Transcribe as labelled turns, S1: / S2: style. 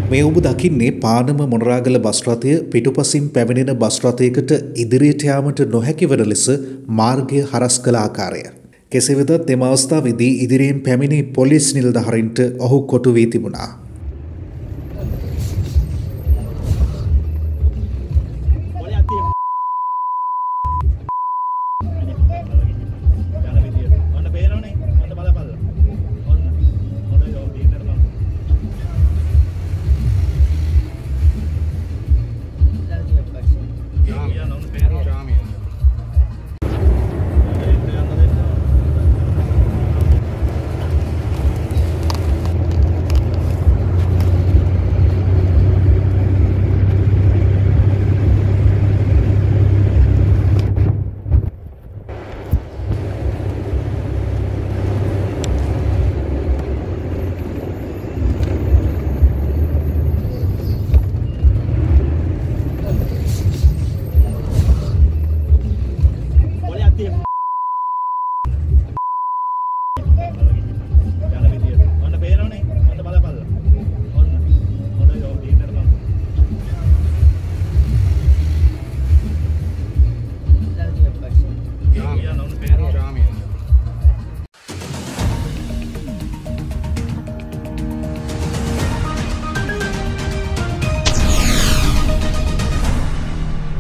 S1: මේ ඔබ දකින්නේ පානම මොනරාගල බස් රථය පිටුපසින් පැමිණෙන බස් රථයකට ඉදිරියට යාමට නොහැකි වන ලෙස මාර්ගය හරස් කළ ආකාරය. කෙසේ වෙතත් එම අවස්ථාවේදී ඉදිරියෙන් පැමිණි පොලිස් නිලධාරීන්ට ඔහු කොටු වී තිබුණා.